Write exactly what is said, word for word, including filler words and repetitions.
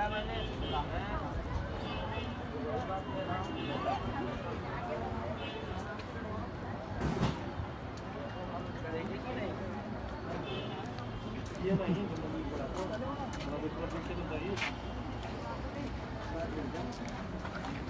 ये नहीं पड़ा तो मतलब ऊपर नीचे तो चाहिए